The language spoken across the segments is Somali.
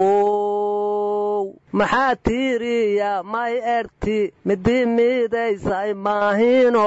maxaa tiiriya may erti midi miidaysay maahino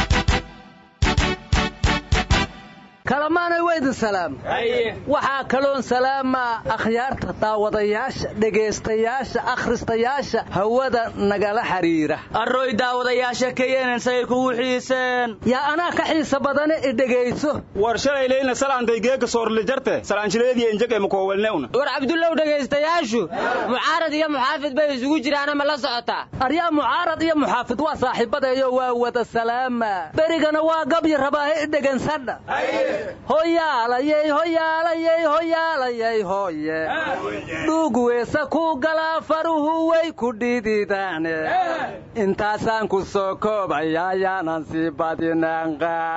kalamaanay weydi salaam waxaa kaloon salaama akhyaarta daawadayaasha dhegaystayaasha akhristayaasha hawada nagala xiriira arroy daawadayaasha keenan say kugu xiiseen yaa anaa ka xiisa badan dhegayso war shalay leeyna salaantay geega soorle jarte salaanjileedii injag ee koowalneuna war Cabdullaw dhegaystayaashu mucaarad iyo muxaafid bay isugu jiraan ma la socotaa aryaa mucaarad iyo muxaafid waa saaxiibadeeyo waa wada salaama berigana waa gabyi rabaa dhegansadha hoyaalayay hoyaalayay hoyaalayay hoye dhugweesa ku gala faruhu way ku dhididaane intaasaan ku soo koobaya yaanan sii badinaan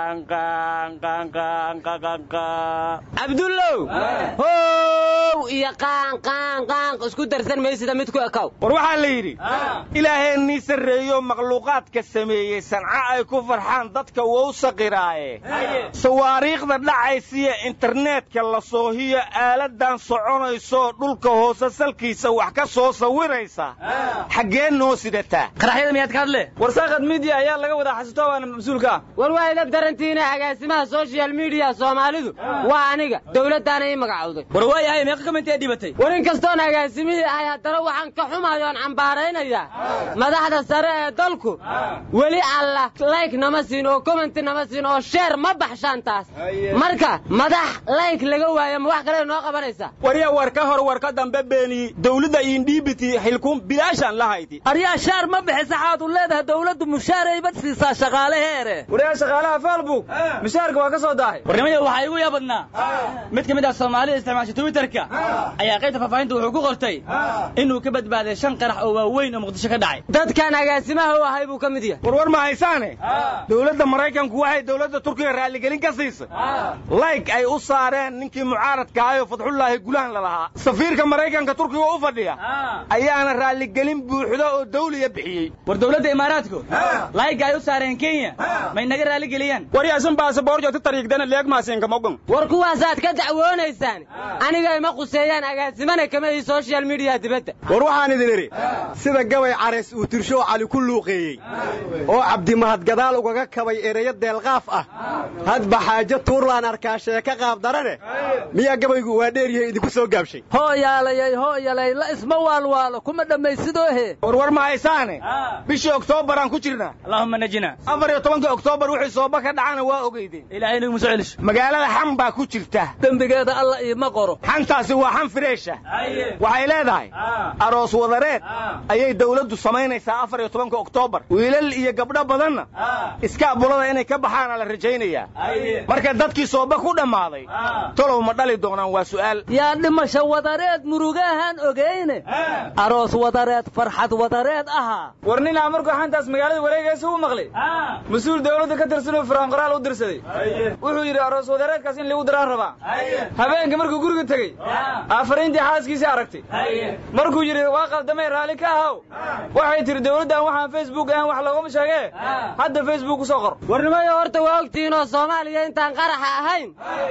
Cabdullaw how iyo qaan isku darsan meesida mid ku akaw war waxaa la yiri ilaaheenii sareeyo makhluuqaadka sameeyay sanca ay ku farxaan dadka wuu saqiraaye sawaariikhda dhacaysiya internetka la soohiyo aaladan soconayso dhulka hoose salkiisa wax ka soo sawiraysa xagee noo sidataa qaraxyada miyaad ka hadle warsaaqad media ayaa laga wada xasuusto waan mas'uulka war waa idab darantiina agaasimaha social media Soomaalidu waa aniga dawladana ay magacawday war waa yahay meeqa comment dhibatay war in kastoon agaasimihii ay hadana waxaan ka xumayoon cambaaraynaya madaxda sare ee dalku wali alla like nama siin oo comment nama siin oo share ma baxshaantaas marka madax like laga waayo ma wax kale noo qabanaysa wariya warka hor warka dambe beeni dawladda indibiti xilkum bilaashan lahayti ariya shaar ma bixisa xaad u leedahay dawladdu mushaarey bad siisaa shaqaalaheere wariya shaqaalaha Facebook mushaarka waa ka soo daahay warnimada waxa igu yaabadnaa mid kamid ah Soomaaliya isticmaasha Twitterka ayaa qaybta faafahinta wuxuu ku qortay inuu ka badbaaday 5 qarax oo waaweyn oo Muqdisho ka dhacay dadkan agaasimaha u ahay buu ka mid yahay war ma haysaane dawladda Mareykanku waxay dawladda Turkiga raali gelin ka siisay like ay u saareen ninkii mucaaradka ahayo Fadxullaahi Gulaan la lahaa safiirka Mareykanka Turkiga u fadhiya ayaana raali gelin buuxda oo dawliga bixiyay war dawladda Imaaraadku like ay u saareen Kenya ma inaga raali geliyaan war yaasan baasaboor joogta tariiqdana leeg maasin kama ogon war kuwaas aad ka dacwoonaysaan aniga ma quseeyaan agaasimana kama ay social media dibadda war waxaan idin iri sida gabay careys uu tirsho cali ku luuqeeyay oo Cabdi Mahad gadaal uga kabay ereyo deelqaaf ah hadba xaajo tuurlaan arkaa sheeka qaab darane miya gabaygu waa dheeriye idinku soo gaabshay hooyaalayay la isma waalwaalo kuma dhamaysidoo he war ma haysaane bishii Oktoobar aan ku jirnaa Allahumma najina 14 Oktoobar wixii soo baka dhacana waa ogeydeen ilaahay inuu musocelish magaalada xan baa ku jirta dambigeeda alla ima qoro xantaasi waa xan fireesha waxay leedahay aroos wadareed ayay dawladdu samaynaysaa 14 Oktoobar wiilal iyo gabdho badanna iska bulada inay ka baxaan la rajaynayaa marka dadkii sooba ku dhamaaday tolow ma dhali doonaan waa su'aal yaa dhimasho wadareed murugahan ogeyne aroos wadareed farxad wadareed aha warnina markuu xantaas magaalada wareegaysa u maqlay mas'uul dawladda ka tirsan oo Faraan Qaraal u dirsaday wuxuu yiri aroos wadareedkaas in lagu daraan rabaa habeenka markuu guriga tagay afariintii xaaskiisa aragtay markuu yiri waa qaldamay raali ka ahaw waxay tiri dawladdan waxaan Facebook aan wax looga sheegay hadda Facebook ku soo qor warnimada horta waa ogtiin oo Soomaaliya intaan qaraxa ahayn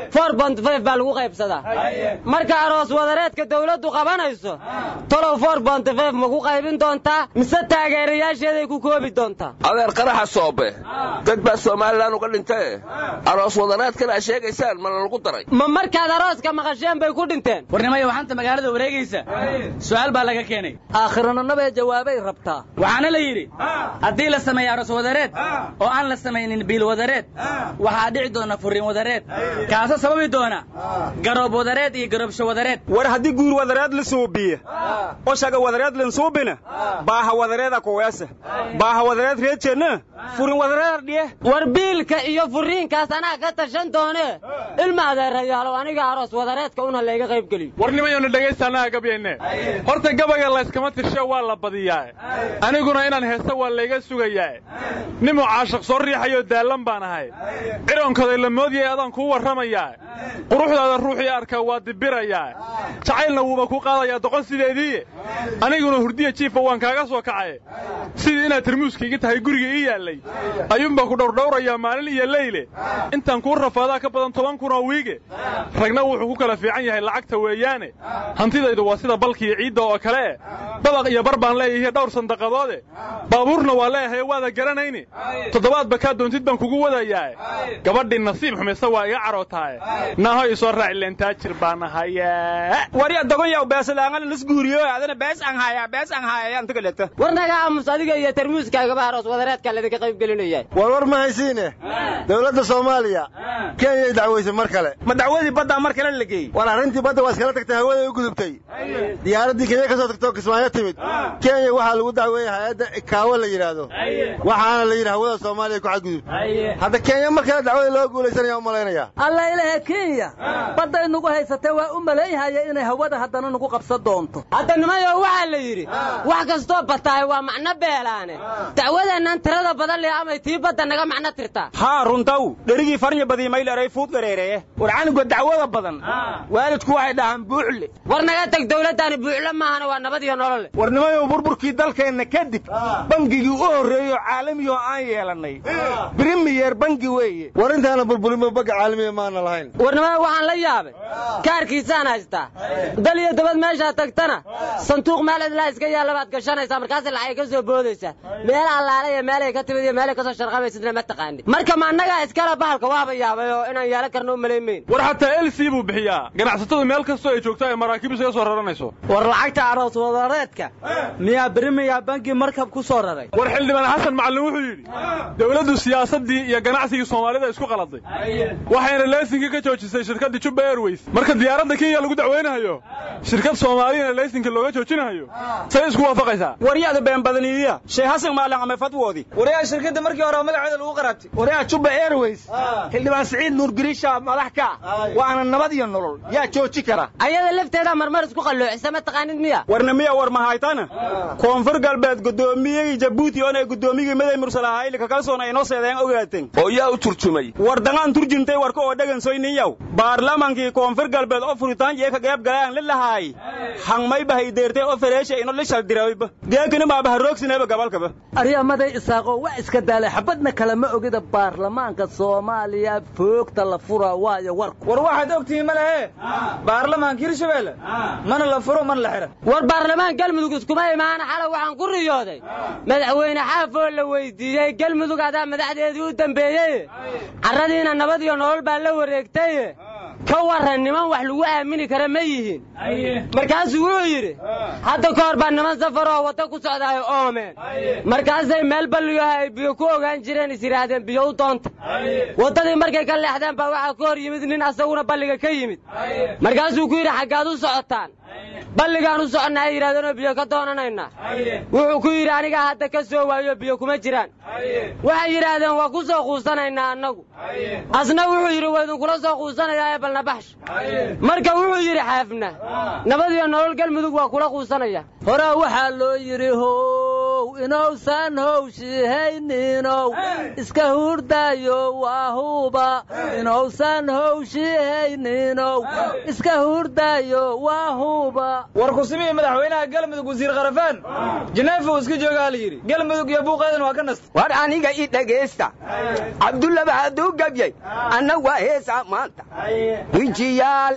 4.5 baa lagu qaybsadaa marka aroos wadareedka dawladdu qabanayso tolo 4.5 ma ku qaybin doontaa mise taageerayaasheeday ku koobi doontaa adeer qaraxa soobe dad baa Soomaaliland uga dhintay aroos wadareedkana sheegaysaan ma lagu daray ma markaad arooska maqasheen bay ku dhinteen warnimada waxaanta magaalada wareegaysa su'aal baa laga keenay aakhirana nabay jawaabay rabtaa waxaana la yiri hadii la sameeyo aroos wadareed oo aan la sameeynin biil wadareed waxa dhici doona furiin wadareed kaasa sababi doona garoob wadareed iyo garoobsho wadareed war hadii guur wadareed la suubiyo oo shaga wadareed la suubina baaha wadareeda kooyasa baaha wadareed reejeena furiin wadareed dhiye war biilka iyo furiinkaas anaa ka tashan doone ilma adeerayaal aniga aroos wadareedka una leega qayb galiyo warnimayna dhageysanaa gabeenne horta gabayga la iskama tirsho waa la badiyaa aniguna inaan heeso waa leega sugayaa nimo caashaq soo riixayo daalan baan ahay ciroonkoday la moodiyay adaan ku waramayaa quruxdaada ruuxii arka waa dibirayaa jacaylna wuuba ku qaadayaa doqon sideedii aniguna hurdiya jiifa waan kaaga soo kacay sidii inaad tarmuuskayga tahay guriga ii yaalay helay ayuunbaa ku dhowrdhowrayaa maalin iyo leyle intaan kuu rafaadaa ka badan 10 kun oo wiige ragna wuxuu ku kala fiican yahay lacagta weeyaane hantidaydu waa sida balkiiyo ciidda oo kale dabaq iyo bar baan leeyahay dhowr sandaqadoode baabuurna waa leeyahay waada garanayni toddobaadba kaa doontid baan kugu wadayaa gabadhii nasiib xumaysa waa iga carootaay naaho isoo raaci leen taajir baan ahayaa wariya dogon yaw beesalaangan lisguuriyo adana bees aan hayaa inta kaleeta warnaga aamus adiga iyo tarmuuskaaga baaros wadareedka laga qayb gelinayay war ma haysiine dawladda Soomaaliya Kenya dacwaysan mar kale ma dacwadii badda mar kale la geeyay war arrintii badda waa iskala tagtay hawada u gudubtay diyaaradii Kenya ka soo tagtay Kismaayo timid Kenya waxa lagu dacweeyay hay'adda Kaawa la yiraahdo waxaana la yiraahdo hawada Soomaaliya ku xadgudub hadda Kenya mar kale dacwada loo guuleysanayo umaleynaya alla ilaahay Kenya badda inagu haysatay waa u maleeyahay inay hawada haddana nagu qabsan doonto hadda nimayo waxa la yiri wax kasto bataay waa macna beelaane dacwadeena tirada badan leh ama tii badda naga macna tirta ha runtaw dherigi farnya badii mayleeray fuud gareereye war anigu dacwada badan waalidku waxay dhahan buuxle war naga tag dawladani buuxle maahana waa nabad iyo nolol war nimayo burburkii dalkeena kadib bangigii u horeeyo caalamiyo aan yeelanay premier bangi weeye war intaana burburimo baga caalamiyo maana lahayn war nimayo waxaan la yaabay kaarkiisaan haystaa dal iyo dabad meesha tagtana sanduuq meel la iska yaalabaad gashanaysa markaas lacag ka soo boodaysa meel allaale meel ay ka timid meel ay ka soo sharqabaysidna ma taqaanid marka ma anaga iskala bahalka waaba yaabay oo inaan yeelan karno maleemeyn war hataa LC buu bixiyaa ganacsatada meel kasto ay joogto ay maraakiib iska soo raranayso war lacagta aroos wadareedka miyaa premier bangi markab ku soo raray war xildhibaan Xasan Macallin wuxuu yiri dawladdu siyaasadii iyo ganacsiga Soomaalida isku qaladay waxayna laysanka ka joojisay shirkadda Juba Airways marka diyaaradda Kenya lagu dacweynayo shirkad Soomaaliyeed laysanka looga joojinayo say isku waafaqaysaa wariyada been badaniya Sheikh Xasan Macallin ama fatwoodi wariyaha shirkadda markii hore magaceeda lagu qarabtay wariyaha Juba Airways xildhibaan Saciid Nuur Giriisha madaxka waana nabad iyo nolol yaa jooji kara ayada lafteeda marmar isku qalloocisa ma taqaanid miya warna miya war ma haytana koonfur galbeed gudoomiyay Djibouti oo ay gudoomiyay Maday Mursal Hayl ka kalsoon ay noo seedeen ogaateen oo yaa u turjumay war dangan turjintay warka oo dhagan sooyniyow baarlamaankii koonfur galbeed oo furitaan ee ka qayb galaan lillahay hangmay bahay deertay oo faleeshay inoo la shal dirayba deekana ma baha roogsinayba gabalkaba ariyamaday isaaqo wax iska daalay xabadna kala ma ogida baarlamaanka Soomaaliya foogta la fura waayo war waxaad ogtiin ma lahe baarlamaanka Hirshabeelle mana la furo man la xira war baarlamaan galmudug isku ma iimaana xala waxaan ku riyooday madaxweyne xaafoo la weydiiyay galmudug adaa madaxdeedii u dambeeyay carradiina nabad iyo nolol baa la wareegtay ka waran niman wax lagu aamini kara ma yihiin markaas wuxuu yiri hadda koor baa niman safar oo wada ku socday oomeen markaasay meel balliyo ay biyo ku ogaan jireen isiraadeen biyo u doonta wadadii markay ka leexdeen baa waxa ka hor yimid nin asaguna balliga ka yimid markaasuu ku yiri xagaad u socotaan balligaan u soconaa yiraahdeen biyo ka doonanayna wuxuu ku yiri aniga hadda ka soo waayo biyo kuma jiraan waxa yiraahdeen waa ku soo quusanaynaa anagu asna wuxuu yiri waydun kula soo quusanayaa balna baxsh marka wuxuu yiri xaafna nabad iyo nolol galmudug waa kula quusanaya hore waxa loo yiri inoosan howshihayniinow iska hurdaayo waa huba inoosan howshihayniinow iska hurdaayo waa huba war ku simii madaxweynaha galmudug wasiir qarafaan Janaafo iska jooga la yiri galmudug iyo buuqeedan waa ka nast war aniga ii dhageysta Abdullah Baadu gabyay ana waa heesa maanta wijiyaal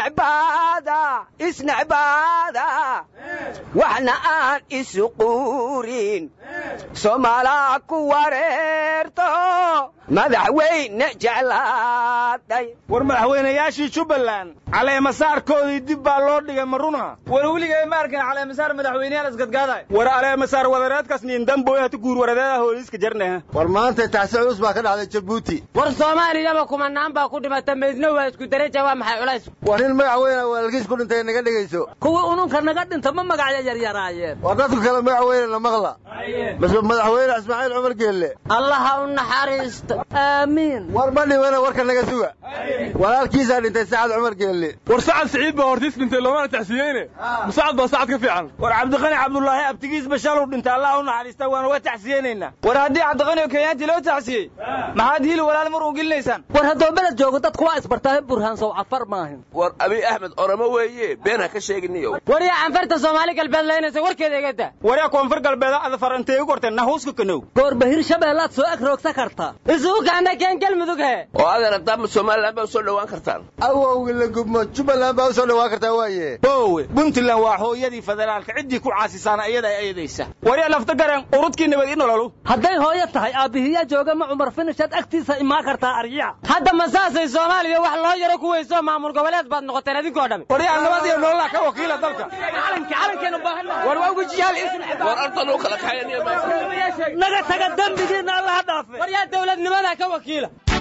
isnacbaada waxna aan isuquurin Soomaala ku wareerto madaxweyne jeclaaday war madaxweynayaashii Jubbaland caleemasaarkoodii dib baa loo dhigay maruna war weligeey ma arkan caleemasaar madaxweynayaal isgadgaaday war caleemasaar wadareedkaas nin dambooy hata guur waradeeda hooliska jarnaa war maanta taasi culus baa ka dhacday Djibouti war Soomaaliya kuma naan baa ku dhimatay meedna waa isku daraja waa maxay culays war in madaxweyne walaalkiis ku dhintay naga dhigayso kuwa ununka naga dhinta ma magacya yaryaraayeen war dadku kale madaxweyne la maqla bas madaxweyne Ismaaciil Cumar Geelle Allah u naxariisto amiin war badhiwana warka naga suga walaalkiisa dhintay Saacad Cumar Geelle war Saacad Saciid baa hortiis dhintay looma taxsiyeyne Saacad baa Saacad ka fiican war Cabdiqani Cabdullaahi abtigiis bashaal u dhintay Allah u naxariisto waan uga taxsiyeynayna war haddii Cabdiqani Kenyaanti loo taxsiyey maxaad hili walaal mar u gilinaysaan war haddoo balad joogo dadku waa isbartaa burhaan soo afar maahin war Abi Ahmed oramo weeye been ha ka sheeginiyo war ya anfarta Soomaali galbeed leenaysa warkeeda eegada war ya koonfur galbeed aad farantay sheegi korteen nahuuska kanow goorba hirshabeellaad soo agroogsa karta isugu kaana keen galmudug he oo adeer haddaama somalilan baa u soo dhowaan kartaan awowga la gubmo jubbaland baa u soo dhowaan kartaa waaye boowe puntland waa hooyadii federaalka ciddii ku caasisaana iyada ay eedaysa waryaa lafta gareen urudkii nabad i nololu hadday hooyo tahay aabbihiyaa jooga ma cumar finishaad agtiisa imaan kartaa aryaca hadda masaasay soomaaliya wax loo yaro ku weyso maamul goboleed baad noqoteen idinkoo dhammi waryaa nabad iyo nololaa ka wakiila dalka war waa wajiyaal war ardan u kala kaxaynaya naga taga dambigiina allaha dhaafe waryaa dawladnimadaa ka wakiila